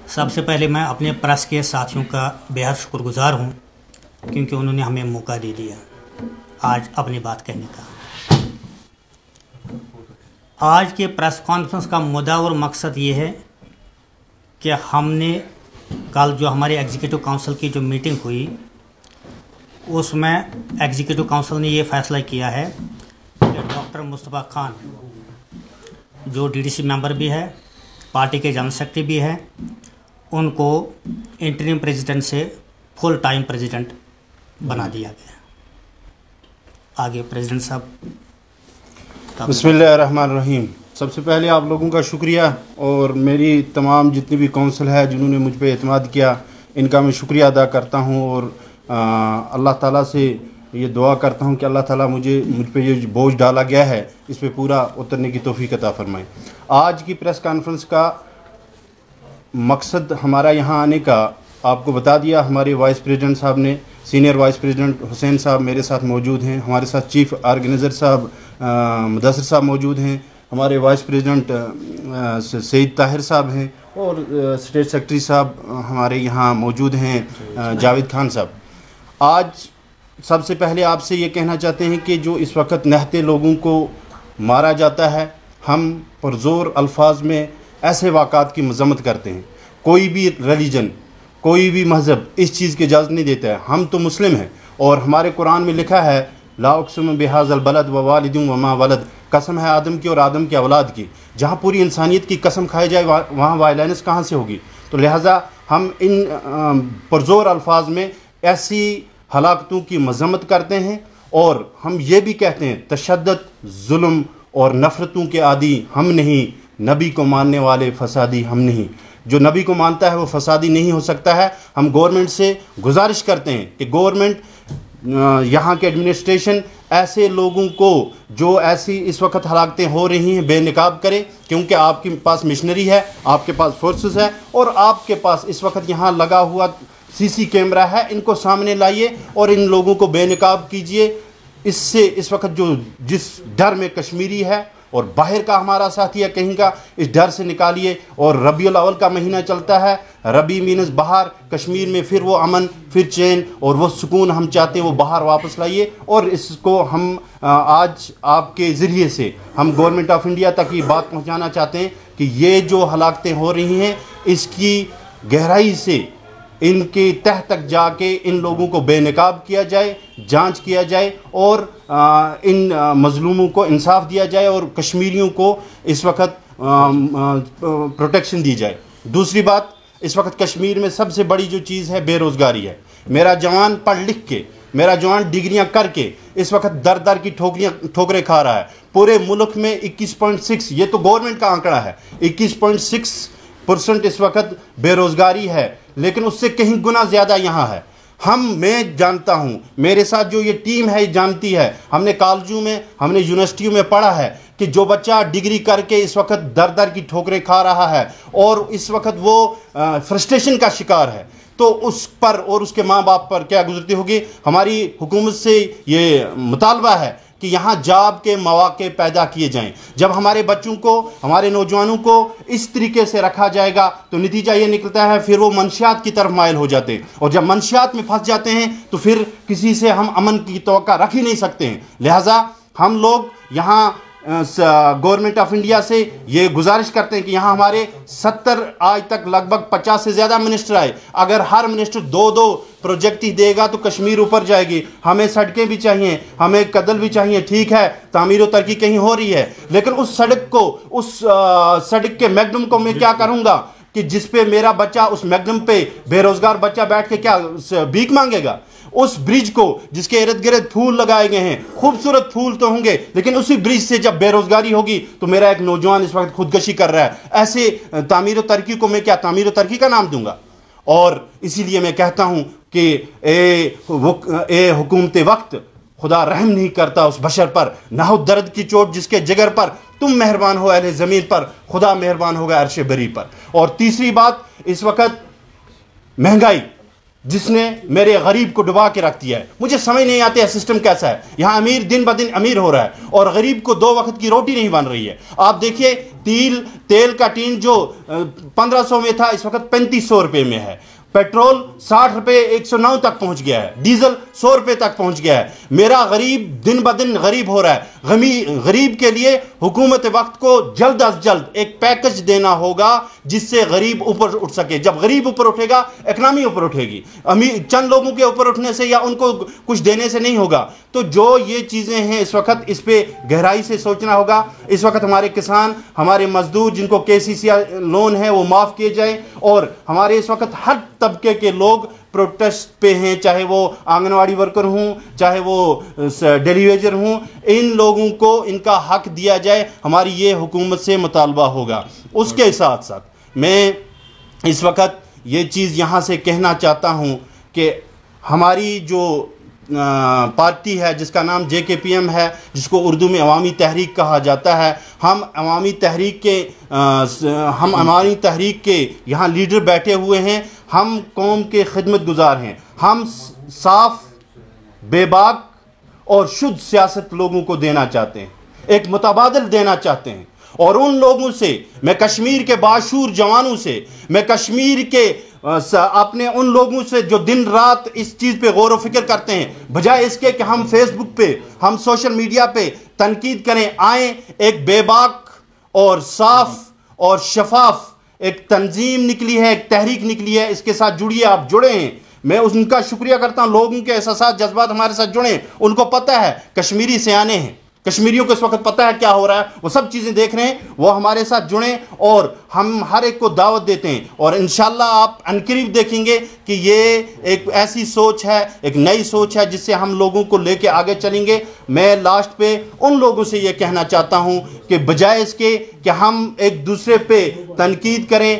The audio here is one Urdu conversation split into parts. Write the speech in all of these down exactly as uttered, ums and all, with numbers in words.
سب سے پہلے میں اپنے پریس کے ساتھیوں کا بےحد شکر گزار ہوں کیونکہ انہوں نے ہمیں موقع دے دیا آج اپنی بات کہنے کا۔ آج کے پریس کانفرنس کا مدعا اور مقصد یہ ہے کہ ہم نے کل جو ہمارے ایگزیکٹو کونسل کی جو میٹنگ ہوئی اس میں ایگزیکٹو کونسل نے یہ فیصلہ کیا ہے کہ ڈاکٹر مصطفیٰ خان جو ڈی ڈی سی ممبر بھی ہے، پارٹی کے جنرل سیکرٹری بھی ہے، ان کو انٹریم پریزیڈنٹ سے فل ٹائم پریزیڈنٹ بنا دیا گیا۔ آگے پریزیڈنٹ صاحب۔ بسم اللہ الرحمن الرحیم۔ سب سے پہلے آپ لوگوں کا شکریہ، اور میری تمام جتنی بھی کونسل ہے جنہوں نے مجھ پہ اعتماد کیا ان کا میں شکریہ ادا کرتا ہوں، اور اللہ تعالیٰ سے یہ دعا کرتا ہوں کہ اللہ تعالیٰ مجھے مجھ پہ یہ بوجھ ڈالا گیا ہے اس پہ پورا اترنے کی توفیق عطا فرمائے۔ آج کی پریس کانفرنس کا مقصد ہمارا یہاں آنے کا آپ کو بتا دیا۔ ہمارے وائس پریزیڈنٹ صاحب نے، سینئر وائس پریزیڈنٹ حسین صاحب میرے ساتھ موجود ہیں، ہمارے ساتھ چیف آرگنائزر صاحب مدثر صاحب موجود ہیں، ہمارے وائس پریزیڈنٹ سعید طاہر صاحب ہیں، اور اسٹیٹ سیکرٹری صاحب ہمارے یہاں موجود ہیں جاوید خان صاحب۔ آج سب سے پہلے آپ سے یہ کہنا چاہتے ہیں کہ جو اس وقت نہتے لوگوں کو مارا جاتا ہے، ہم پرزور الفاظ میں ایسے واقعات کی مذمت کرتے ہیں۔ کوئی بھی ریلیجن، کوئی بھی مذہب اس چیز کی اجازت نہیں دیتا ہے۔ ہم تو مسلم ہیں، اور ہمارے قرآن میں لکھا ہے لا اقسم بہذا البلد ووالد وما ولد، قسم ہے آدم کی اور آدم کی اولاد کی۔ جہاں پوری انسانیت کی قسم کھائی جائے وہاں وائلنس کہاں سے ہوگی؟ تو لہٰذا ہم ان پرزور الفاظ میں ایسی ہلاکتوں کی مذمت کرتے ہیں، اور ہم یہ بھی کہتے ہیں تشدد، ظلم اور نفرتوں کے عادی ہم نہیں، نبی کو ماننے والے فسادی ہم نہیں۔ جو نبی کو مانتا ہے وہ فسادی نہیں ہو سکتا ہے۔ ہم گورنمنٹ سے گزارش کرتے ہیں کہ گورنمنٹ یہاں کے ایڈمنسٹریشن ایسے لوگوں کو جو ایسی اس وقت ہلاکتیں ہو رہی ہیں بے نقاب کرے، کیونکہ آپ کے پاس مشنری ہے، آپ کے پاس فورسز ہے، اور آپ کے پاس اس وقت یہاں لگا ہوا سی سی کیمرہ ہے، ان کو سامنے لائیے اور ان لوگوں کو بے نقاب کیجئے۔ اس سے اس وقت جو جس ڈر میں کشمیری ہے اور باہر کا ہمارا ساتھی ہے کہیں کا، اس ڈر سے نکالیے۔ اور ربیع الاول کا مہینہ چلتا ہے، ربیع مینز بہار، کشمیر میں پھر وہ امن، پھر چین اور وہ سکون ہم چاہتے ہیں وہ باہر واپس لائیے۔ اور اس کو ہم آج آپ کے ذریعے سے ہم گورنمنٹ آف انڈیا تک یہ بات پہنچانا چاہتے ہیں کہ یہ جو ہلاکتیں ہو رہی ہیں اس کی گہرائی سے ان کی تہ تک جا کے ان لوگوں کو بے نقاب کیا جائے، جانچ کیا جائے، اور ان مظلوموں کو انصاف دیا جائے، اور کشمیریوں کو اس وقت پروٹیکشن دی جائے۔ دوسری بات، اس وقت کشمیر میں سب سے بڑی جو چیز ہے بے روزگاری ہے۔ میرا جوان پڑھ لکھ کے، میرا جوان ڈگریاں کر کے اس وقت در در کی ٹھوکریاں ٹھوکریں کھا رہا ہے۔ پورے ملک میں اکیس پوائنٹ سکس، یہ تو گورنمنٹ کا آنکڑا ہے، اکیس پوائنٹ سکس پرسنٹ اس وقت بے روزگاری ہے، لیکن اس سے کہیں گنا زیادہ یہاں ہے۔ ہم میں جانتا ہوں، میرے ساتھ جو یہ ٹیم ہے یہ جانتی ہے، ہم نے کالجوں میں، ہم نے یونیورسٹیوں میں پڑھا ہے کہ جو بچہ ڈگری کر کے اس وقت در در کی ٹھوکریں کھا رہا ہے اور اس وقت وہ فرسٹریشن کا شکار ہے، تو اس پر اور اس کے ماں باپ پر کیا گزرتی ہوگی۔ ہماری حکومت سے یہ مطالبہ ہے کہ یہاں جاب کے مواقع پیدا کیے جائیں۔ جب ہمارے بچوں کو، ہمارے نوجوانوں کو اس طریقے سے رکھا جائے گا تو نتیجہ یہ نکلتا ہے پھر وہ منشیات کی طرف مائل ہو جاتے ہیں، اور جب منشیات میں پھنس جاتے ہیں تو پھر کسی سے ہم امن کی توقع رکھ ہی نہیں سکتے ہیں۔ لہٰذا ہم لوگ یہاں گورنمنٹ آف انڈیا سے یہ گزارش کرتے ہیں کہ یہاں ہمارے ستر آج تک لگ بھگ پچاس سے زیادہ منسٹر آئے، اگر ہر منسٹر دو دو پروجیکٹ ہی دے گا تو کشمیر اوپر جائے گی۔ ہمیں سڑکیں بھی چاہیے، ہمیں قدل بھی چاہیے، ٹھیک ہے تعمیر و ترقی کہیں ہو رہی ہے، لیکن اس سڑک کو، اس سڑک کے میگڈم کو میں کیا کروں گا کہ جس پہ میرا بچہ، اس میگڈم پہ بے روزگار بچہ بیٹھ کے کیا بھیک مانگے گا؟ اس برج کو جس کے ارد گرد پھول لگائے گئے ہیں، خوبصورت پھول تو ہوں گے، لیکن اسی برج سے جب بے روزگاری ہوگی تو میرا ایک نوجوان اس وقت خودکشی کر رہا ہے۔ ایسے تعمیر و ترقی کو میں کیا تعمیر و ترقی کا نام دوں گا؟ اور اسی لیے میں کہتا ہوں کہ اے اے حکومت وقت، خدا رحم نہیں کرتا اس بشر پر، نہ ہو درد کی چوٹ جس کے جگر پر، تم مہربان ہو اہل زمین پر، خدا مہربان ہوگا عرش بری پر۔ اور تیسری بات، اس وقت مہنگائی جس نے میرے غریب کو ڈبا کے رکھ دیا ہے. مجھے سمجھ نہیں آتے سسٹم کیسا ہے. یہاں امیر دن بدن امیر ہو رہا ہے اور غریب کو دو وقت کی روٹی نہیں بن رہی ہے. آپ دیکھیے تیل تیل کا ٹین جو پندرہ سو میں تھا اس وقت پینتیس سو روپے میں ہے. پیٹرول ساٹھ روپے ایک سو نو تک پہنچ گیا ہے. ڈیزل سو روپے تک پہنچ گیا ہے. میرا غریب دن بدن غریب ہو رہا ہے. غریب کے لیے حکومت وقت کو جلد از جلد ایک پیکج دینا ہوگا جس سے غریب اوپر اٹھ سکے. جب غریب اوپر اٹھے گا اکنامی اوپر اٹھے گی. امیر چند لوگوں کے اوپر اٹھنے سے یا ان کو کچھ دینے سے نہیں ہوگا. تو جو یہ چیزیں ہیں اس وقت اس پہ گہرائی سے سوچنا ہوگا. اس وقت ہمارے کسان ہمارے مزدور جن کو کے سی سی لون ہے وہ معاف کیے جائیں اور ہمارے اس وقت ہر طبقے کے لوگ پروٹیسٹ پہ ہیں, چاہے وہ آنگن واڑی ورکر ہوں چاہے وہ ڈیلی ویجر ہوں. ان لوگوں کو ان کا حق دیا جائے. ہماری یہ حکومت سے مطالبہ ہوگا. اس کے ساتھ ساتھ میں اس وقت یہ چیز یہاں سے کہنا چاہتا ہوں کہ ہماری جو پارٹی ہے جس کا نام جے کے پی ایم ہے, جس کو اردو میں عوامی تحریک کہا جاتا ہے, ہم عوامی تحریک کے ہم عوامی تحریک کے یہاں لیڈر بیٹھے ہوئے ہیں. ہم قوم کے خدمت گزار ہیں. ہم صاف بے باک اور شدھ سیاست لوگوں کو دینا چاہتے ہیں, ایک متبادل دینا چاہتے ہیں. اور ان لوگوں سے, میں کشمیر کے باشعور جوانوں سے, میں کشمیر کے اپنے ان لوگوں سے جو دن رات اس چیز پہ غور و فکر کرتے ہیں, بجائے اس کے کہ ہم فیس بک پہ ہم سوشل میڈیا پہ تنقید کریں, آئیں ایک بے باک اور صاف اور شفاف ایک تنظیم نکلی ہے, ایک تحریک نکلی ہے, اس کے ساتھ جڑیے. آپ جڑے ہیں, میں ان کا شکریہ کرتا ہوں. لوگوں کے احساسات جذبات ہمارے ساتھ جڑے ہیں. ان کو پتہ ہے, کشمیری سیانے ہیں, کشمیریوں کو اس وقت پتہ ہے کیا ہو رہا ہے, وہ سب چیزیں دیکھ رہے ہیں. وہ ہمارے ساتھ جڑیں اور ہم ہر ایک کو دعوت دیتے ہیں. اور انشاءاللہ آپ عنقریب دیکھیں گے کہ یہ ایک ایسی سوچ ہے, ایک نئی سوچ ہے جس سے ہم لوگوں کو لے کے آگے چلیں گے. میں لاسٹ پہ ان لوگوں سے یہ کہنا چاہتا ہوں کہ بجائے اس کے کہ ہم ایک دوسرے پہ تنقید کریں,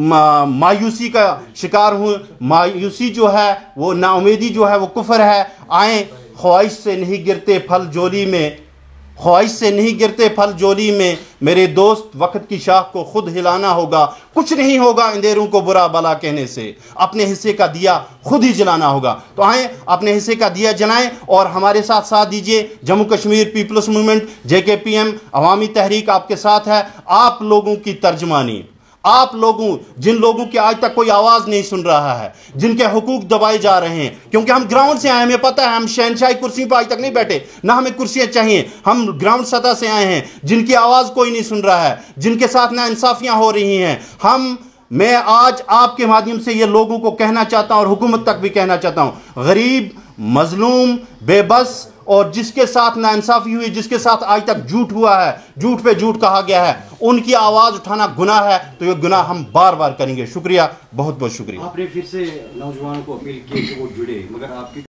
مایوسی کا شکار ہوں. مایوسی جو ہے وہ نا امیدی جو ہے وہ کفر ہے. آئیں, خواہش سے نہیں گرتے پھل جولی میں, خواہش سے نہیں گرتے پھل جولی میں. میرے دوست, وقت کی شاخ کو خود ہلانا ہوگا. کچھ نہیں ہوگا اندھیروں کو برا بلا کہنے سے. اپنے حصے کا دیا خود ہی جلانا ہوگا. تو آئیں اپنے حصے کا دیا جلائیں اور ہمارے ساتھ ساتھ دیجئے. Jammu Kashmir people's movement, J K P M, عوامی تحریک آپ کے ساتھ ہے. آپ لوگوں کی ترجمانی, آپ لوگوں, جن لوگوں کی آج تک کوئی آواز نہیں سن رہا ہے, جن کے حقوق دبائے جا رہے ہیں, کیونکہ ہم گراؤنڈ سے آئے ہیں, ہمیں پتہ ہے ہم شہنشاہی کرسی پہ آج تک نہیں بیٹھے, نہ ہمیں کرسیاں چاہیے. ہم گراؤنڈ سطح سے آئے ہیں, جن کی آواز کوئی نہیں سن رہا ہے, جن کے ساتھ نا انصافیاں ہو رہی ہیں. ہم میں آج آپ کے مادھیم سے یہ لوگوں کو کہنا چاہتا ہوں اور حکومت تک بھی کہنا چاہتا ہوں, غریب, مظلوم, بے بس اور جس کے ساتھ ناانصافی ہوئی, جس کے ساتھ آج تک جھوٹ ہوا ہے, جھوٹ پہ جھوٹ کہا گیا ہے, ان کی آواز اٹھانا گناہ ہے. تو یہ گناہ ہم بار بار کریں گے. شکریہ, بہت بہت شکریہ. آپ نے پھر سے نوجوانوں کو اپیل کی کہ وہ جڑے, مگر آپ کی